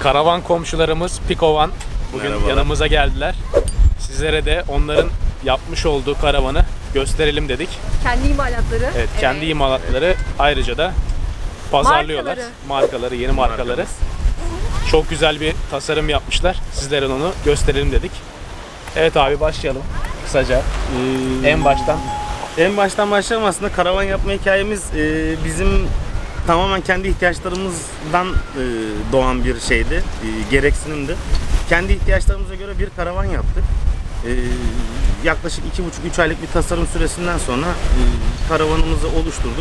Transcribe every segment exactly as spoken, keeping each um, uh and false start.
Karavan komşularımız Pikovan bugün Merhabalar. yanımıza geldiler. Sizlere de onların yapmış olduğu karavanı gösterelim dedik. Kendi imalatları. Evet, kendi evet. imalatları, ayrıca da pazarlıyorlar. Markaları, markaları yeni markaları. Çok güzel bir tasarım yapmışlar. Sizlere onu gösterelim dedik. Evet abi, başlayalım kısaca. Ee, en baştan. En baştan başlayalım. Aslında karavan yapma hikayemiz e, bizim tamamen kendi ihtiyaçlarımızdan e, doğan bir şeydi, e, gereksinimdi. Kendi ihtiyaçlarımıza göre bir karavan yaptık. E, yaklaşık iki buçuk üç aylık bir tasarım süresinden sonra e, karavanımızı oluşturduk.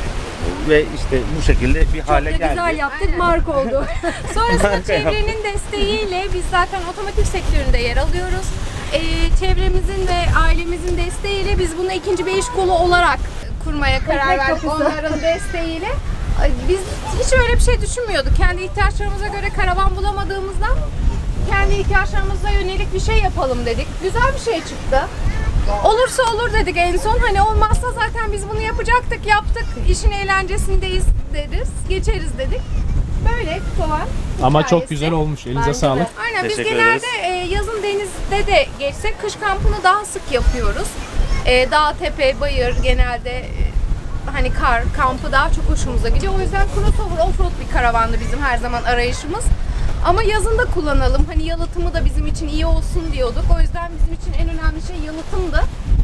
Ve işte bu şekilde bir Çok hale da geldi. güzel yaptık, marka oldu. Sonrasında çevrenin desteğiyle biz zaten otomotiv sektöründe yer alıyoruz. Ee, çevremizin ve ailemizin desteğiyle biz bunu ikinci bir iş kolu olarak kurmaya karar verdik, onların desteğiyle. Biz hiç öyle bir şey düşünmüyorduk. Kendi ihtiyaçlarımıza göre karavan bulamadığımızdan kendi ihtiyaçlarımıza yönelik bir şey yapalım dedik. Güzel bir şey çıktı. Olursa olur dedik en son. Hani olmazsa zaten biz bunu yapacaktık, yaptık. İşin eğlencesindeyiz deriz, geçeriz dedik. Böyle kovan Ama hikayesi. Çok güzel olmuş. Elinize Bence sağlık. de. Aynen, biz Teşekkür genelde e, yazın denizde de geçsek kış kampını daha sık yapıyoruz. E, dağ, tepe, bayır genelde e, hani kar kampı daha çok hoşumuza gidiyor. O yüzden crossover offroad bir karavandı bizim her zaman arayışımız. Ama yazın da kullanalım. Hani yalıtımı da bizim için iyi olsun diyorduk. O yüzden bizim için en önemli şey yalıtımdı.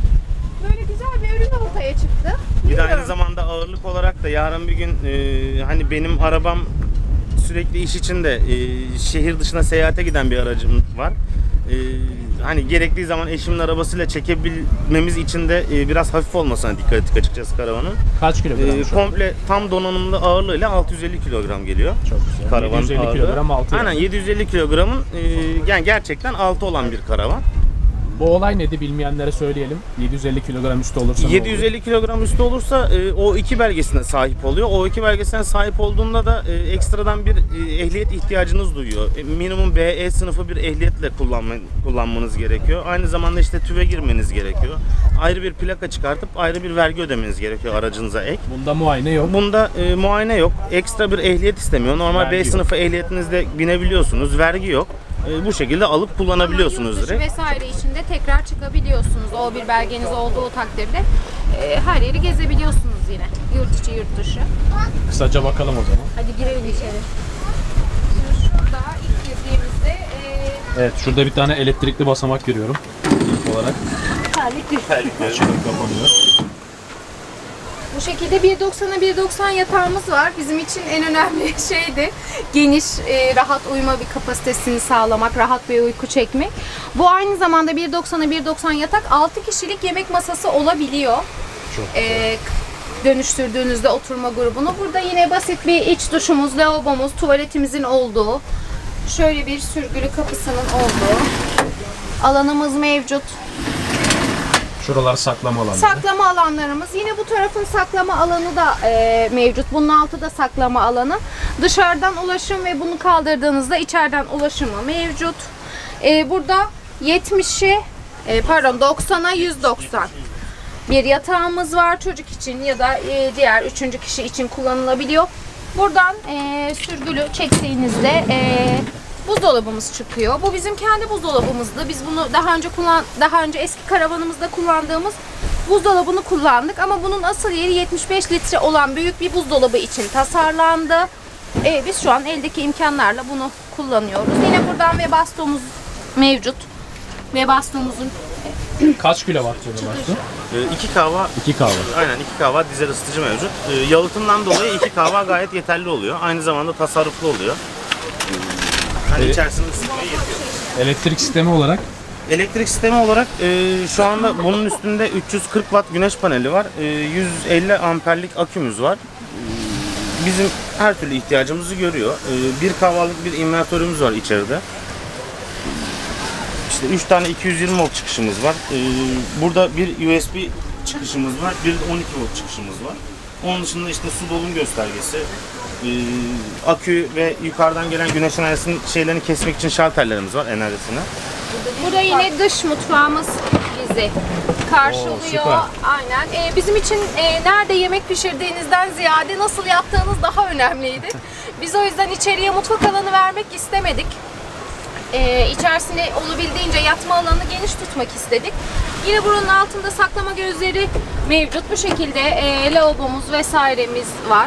Böyle güzel bir ürün ortaya çıktı. Bir de aynı zamanda ağırlık olarak da yarın bir gün e, hani benim arabam sürekli iş için de e, şehir dışına seyahate giden bir aracım var. E, hani gerektiği zaman eşimin arabasıyla çekebilmemiz için de e, biraz hafif olmasına dikkat ettik açıkçası karavanın. Kaç kilogram? E, komple tam donanımlı ağırlığıyla altı yüz elli kilogram geliyor. Çok güzel. Karavan yedi yüz elli ağırlığı. kilogram altı. Aynen, yedi yüz elli kilogramın e, yani gerçekten altı olan bir karavan. Bu olay nedir bilmeyenlere söyleyelim. yedi yüz elli kilogram üstü olursa yedi yüz elli kilogram üstü olursa e, O iki belgesine sahip oluyor. O iki belgesine sahip olduğunda da e, ekstradan bir e, ehliyet ihtiyacınız duyuyor. E, minimum B E sınıfı bir ehliyetle kullanma, kullanmanız gerekiyor. Aynı zamanda işte TÜV'e girmeniz gerekiyor. Ayrı bir plaka çıkartıp ayrı bir vergi ödemeniz gerekiyor aracınıza ek. Bunda muayene yok. Bunda e, muayene yok. Ekstra bir ehliyet istemiyor. Normal Vergi B yok. sınıfı ehliyetinizde binebiliyorsunuz. Vergi yok. E, bu şekilde alıp kullanabiliyorsunuz Ama yurt dışı direkt. vesaire içinde tekrar çıkabiliyorsunuz. O bir belgeniz olduğu takdirde e, her yeri gezebiliyorsunuz yine. Yurt içi, yurt dışı. Kısaca bakalım o zaman. Hadi girelim içeri. Şimdi şurada ilk girdiğimizde e, Evet, şurada bir tane elektrikli basamak görüyorum. İlk olarak. Terlik Açılıp kapanıyor. bu şekilde bir doksana bir doksan yatağımız var. Bizim için en önemli şeydi. Geniş, e, rahat uyuma bir kapasitesini sağlamak, rahat bir uyku çekmek. Bu aynı zamanda bir doksana bir doksan yatak altı kişilik yemek masası olabiliyor. Çok E, dönüştürdüğünüzde oturma grubunu. Burada yine basit bir iç duşumuz, lavabomuz, tuvaletimizin olduğu, şöyle bir sürgülü kapısının olduğu alanımız mevcut. Şuralar saklama alanları. Saklama alanlarımız. Yine bu tarafın saklama alanı da e, mevcut. Bunun altı da saklama alanı. Dışarıdan ulaşım ve bunu kaldırdığınızda içeriden ulaşımı mevcut. E, burada yetmişe e, pardon doksana yüz doksan bir yatağımız var çocuk için ya da e, diğer üçüncü kişi için kullanılabiliyor. Buradan e, sürgülü çektiğinizde e, buzdolabımız çıkıyor. Bu bizim kendi buzdolabımızdı. Biz bunu daha önce kullan daha önce eski karavanımızda kullandığımız buzdolabını kullandık ama bunun asıl yeri yetmiş beş litre olan büyük bir buzdolabı için tasarlandı. Ee, biz şu an eldeki imkanlarla bunu kullanıyoruz. Yine buradan Webasto'muz mevcut. Webasto'muzun Kaç kilowatt Webasto? E, iki kahva iki kahve. Aynen, iki kahva dizel ısıtıcı mevcut. E, yalıtımdan dolayı iki kahva gayet yeterli oluyor. Aynı zamanda tasarruflu oluyor. Hani Evet. içerisinde ısıtmaya yetiyor. Elektrik sistemi olarak Elektrik sistemi olarak e, şu anda bunun üstünde üç yüz kırk watt güneş paneli var. E, yüz elli amperlik akümüz var. E, bizim her türlü ihtiyacımızı görüyor. E, bir kahvalık bir invertörümüz var içeride. İşte üç tane iki yüz yirmi volt çıkışımız var. E, burada bir U S B çıkışımız var. Bir de on iki volt çıkışımız var. Onun dışında işte su dolum göstergesi, e, akü ve yukarıdan gelen güneş enerjisinin şeylerini kesmek için şalterlerimiz var, enerjisini. burada yine dış mutfağımız bizi karşılıyor. Oo, süper. Aynen. Ee, bizim için e, nerede yemek pişirdiğinizden ziyade nasıl yaptığınız daha önemliydi. Biz o yüzden içeriye mutfak alanı vermek istemedik. Ee, içerisine olabildiğince yatma alanını geniş tutmak istedik. Yine buranın altında saklama gözleri mevcut. Bu şekilde e, lavabomuz vesairemiz var.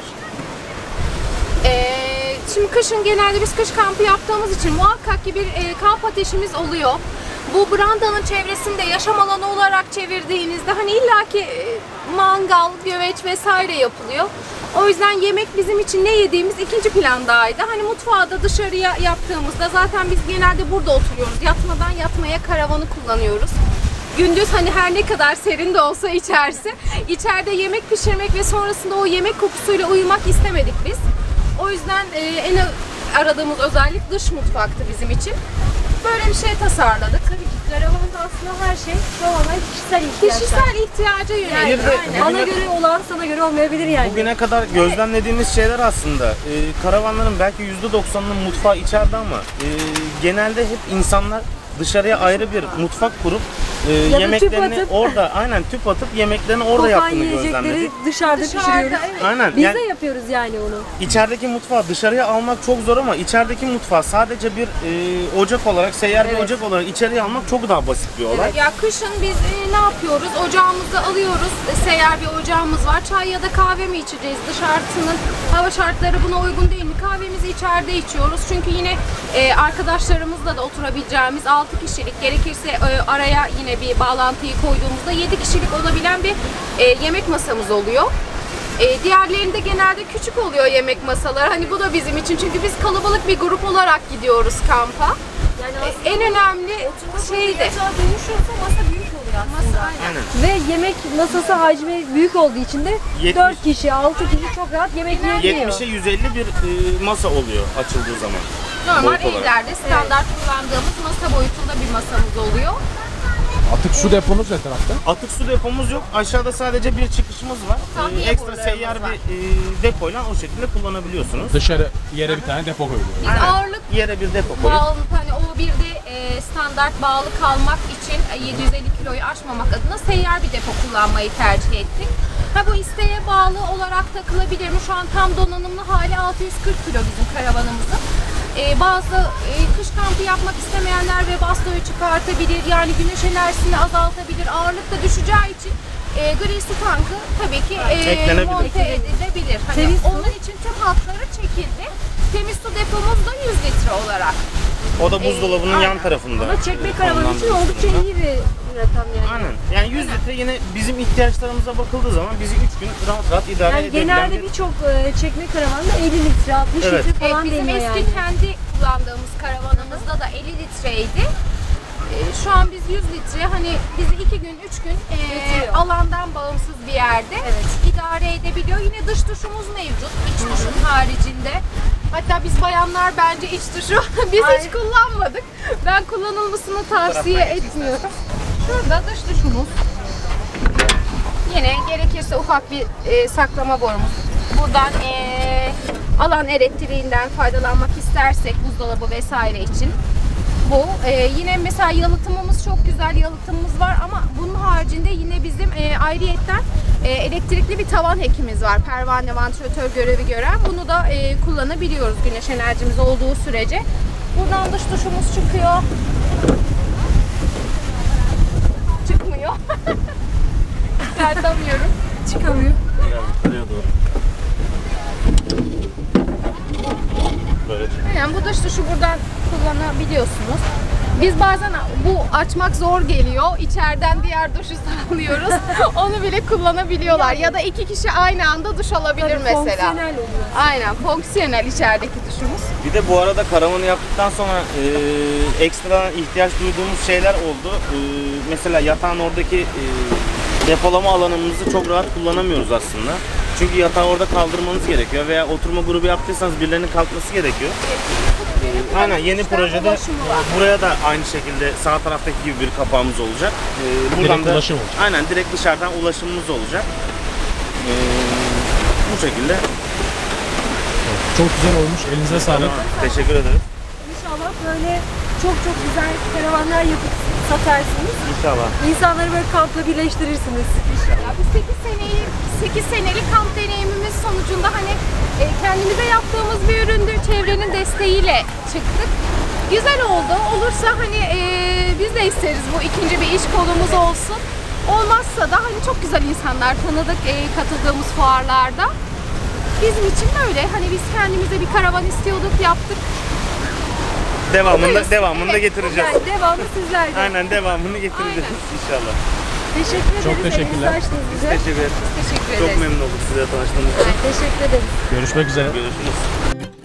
Ee, şimdi kışın genelde biz kış kampı yaptığımız için muhakkak ki bir e, kamp ateşimiz oluyor. Bu brandanın çevresinde yaşam alanı olarak çevirdiğinizde hani illaki e, mangal, güveç vesaire yapılıyor. O yüzden yemek bizim için ne yediğimiz ikinci plandaydı. Hani mutfağı da dışarıya yaptığımızda zaten biz genelde burada oturuyoruz. Yatmadan yatmaya karavanı kullanıyoruz. Gündüz hani her ne kadar serin de olsa içerisi, içeride yemek pişirmek ve sonrasında o yemek kokusuyla uyumak istemedik biz. O yüzden e, en aradığımız özellik dış mutfaktı bizim için. Böyle bir şey tasarladık. Tabii ki karavanda aslında her şey tamamen kişisel ihtiyaçlar. Kişisel ihtiyaca yönelik. Bir de Aynen. Bana bugüne- göre olan sana göre olmayabilir yani. Bugüne kadar gözlemlediğimiz şeyler aslında e, karavanların belki yüzde doksanının mutfağı içeride ama e, genelde hep insanlar dışarıya ayrı bir mutfak kurup e, da tüp yemeklerini atıp- orada aynen tüp atıp yemeklerini orada Kokan yaptığını yiyecekleri gözlemledik. dışarıda, Dışarıda, pişiriyoruz. evet. Aynen. Biz yani de yapıyoruz yani onu. içerideki mutfağı dışarıya almak çok zor ama içerideki mutfağı sadece bir e, ocak olarak, seyyar bir Evet. ocak olarak içeriye almak çok daha basit bir olay. Ya kışın biz e, ne yapıyoruz? Ocağımızı alıyoruz. E, seyyar bir ocağımız var. Çay ya da kahve mi içeceğiz? Dışarısının hava şartları buna uygun değil mi? Kahvemizi içeride içiyoruz. Çünkü yine e, arkadaşlarımızla da oturabileceğimiz altı kişilik, gerekirse e, araya yine bir bağlantıyı koyduğumuzda yedi kişilik olabilen bir e, yemek masamız oluyor. E, diğerlerinde genelde küçük oluyor yemek masaları. Hani bu da bizim için. Çünkü biz kalabalık bir grup olarak gidiyoruz kampa. Yani E, aslında en önemli şey de yatağa dönüşüyorsa masa büyük oluyor aslında. masa. Aynen. Aynen. Ve yemek masası hacmi büyük olduğu için de Yetmiş- dört kişi, altı kişi çok rahat yemek yiyebiliyor. yetmişe yüz elli bir e, masa oluyor açıldığı zaman. Normal Boyut olarak. evlerde standart kullandığımız masa boyutunda bir masamız oluyor. Atık su deponuz ne tarafta? Atık su depomuz yok. Aşağıda sadece bir çıkışımız var. Tahliye Ee, ekstra borularımız seyyar var. bir e, depoyla o şekilde kullanabiliyorsunuz. Dışarı yere bir tane depo koyuluyor. Biz Aynen. ağırlık Yere bir depo koyup bağlı, hani o bir de e, standart bağlı kalmak için e, yedi yüz elli kiloyu aşmamak adına seyyar bir depo kullanmayı tercih ettik. Ha bu isteğe bağlı olarak takılabilir mi? Şu an tam donanımlı hali altı yüz kırk kilo bizim karavanımızın. Ee, bazı e, kış kampı yapmak istemeyenler ve bastoyu çıkartabilir, yani güneş enerjisini azaltabilir, ağırlık da düşeceği için e, gri su tankı tabii ki e, Eklenebilir. monte edilebilir. Hani Temiz su. onun için tüm hatları çekildi. Temiz su depomuz da yüz litre olarak. o da buzdolabının Ee, yan tarafında. Ama çekme e, karavan için konumlandırılmış oldukça durumda. iyi bir rakam yani. Aynen. Yani yüz litre yine bizim ihtiyaçlarımıza bakıldığı zaman bizi üç gün rahat rahat idare Yani edebilen genelde bir... birçok e, çekme karavanda elli litre, altmış Evet. litre Evet, falan bizim deniyor eski yani. kendi kullandığımız karavanımızda da elli litreydi. Ee, şu an biz yüz litre, hani bizi iki gün, üç gün e, Yetiyor. alandan bağımsız bir yerde Evet. idare edebiliyor. Yine dış duşumuz mevcut, iç duşun haricinde. Hatta biz bayanlar bence iç duşu biz Ay. hiç kullanmadık. Ben kullanılmasını tavsiye etmiyorum. Şurada dış duşumuz. Yine gerekirse ufak bir e, saklama borumuz. Buradan e, alan elektriğinden faydalanmak istersek buzdolabı vesaire için. Bu e, yine mesela yalıtımımız çok güzel, yalıtımımız var ama bunun haricinde yine bizim e, ayrıyetten e, elektrikli bir tavan hekimiz var. Pervane vantilatör görevi gören. Bunu da e, kullanabiliyoruz güneş enerjimiz olduğu sürece. Buradan dış duşumuz çıkıyor. Çıkmıyor. Çıkartamıyorum. Çıkamıyor. Biraz yukarıya doğru. Böyle. Yani bu dış duşu buradan kullanabiliyorsunuz. Biz bazen bu açmak zor geliyor. İçeriden diğer duşu sağlıyoruz. Onu bile kullanabiliyorlar. Ya da iki kişi aynı anda duş alabilir Tabii mesela. fonksiyonel oluyor. Aynen, fonksiyonel içerideki duşumuz. Bir de bu arada karavanı yaptıktan sonra e, ekstra ihtiyaç duyduğumuz şeyler oldu. E, mesela yatağın oradaki e, depolama alanımızı çok rahat kullanamıyoruz aslında. Çünkü yatağı orada kaldırmanız gerekiyor veya oturma grubu yaptıysanız birilerinin kalkması gerekiyor. E, aynen yeni projede ulaşımı var. e, buraya da aynı şekilde sağ taraftaki gibi bir kapağımız olacak. E, buradan Direkt da, ulaşım olacak. Aynen direkt dışarıdan ulaşımımız olacak. E, bu şekilde. Çok güzel olmuş. Elinize sağlık. Teşekkür ederiz. İnşallah böyle çok çok güzel karavanlar yapıp satarsınız. İnşallah. İnsanları böyle kampla birleştirirsiniz. Ya biz sekiz seneyi sekiz senelik kamp deneyimimiz sonucunda hani e, kendimize yaptığımız bir üründü. Çevrenin desteğiyle çıktık. Güzel oldu. Olursa hani e, biz de isteriz bu ikinci bir iş kolumuz olsun. Olmazsa da hani çok güzel insanlar tanıdık e, katıldığımız fuarlarda. Bizim için böyle. Hani biz kendimize bir karavan istiyorduk, yaptık. Devamında, Buradayız. devamında Evet, getireceğiz. Yani devamı sizlerde. Aynen devamını getireceğiz inşallah. Teşekkür ederiz. Çok teşekkürler. Elinizi açtınız bize. Teşekkür ederim. Teşekkür Çok ederiz. memnun olduk size tanıştığımız için. Teşekkür ederim. Görüşmek üzere. Görüşürüz.